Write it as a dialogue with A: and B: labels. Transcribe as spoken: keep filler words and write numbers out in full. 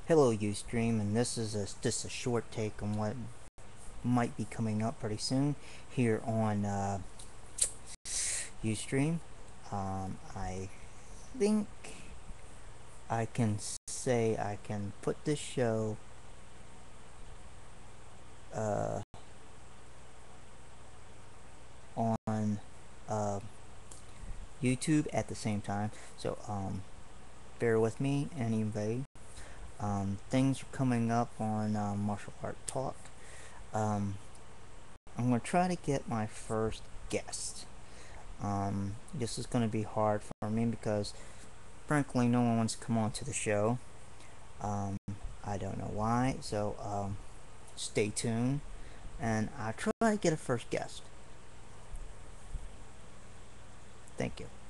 A: Hello Ustream, and this is a, just a short take on what might be coming up pretty soon here on uh, Ustream. Um, I think I can say I can put this show uh, on uh, YouTube at the same time, so um, bear with me anyway. Um, things are coming up on uh, Martial Art Talk. Um, I'm going to try to get my first guest. Um, this is going to be hard for me because, frankly, no one wants to come on to the show. Um, I don't know why, so um, stay tuned, and I'll try to get a first guest. Thank you.